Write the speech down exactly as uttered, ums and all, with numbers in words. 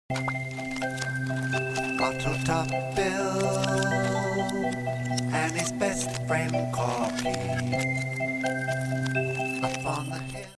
Bottle Top Bill and his best friend Corky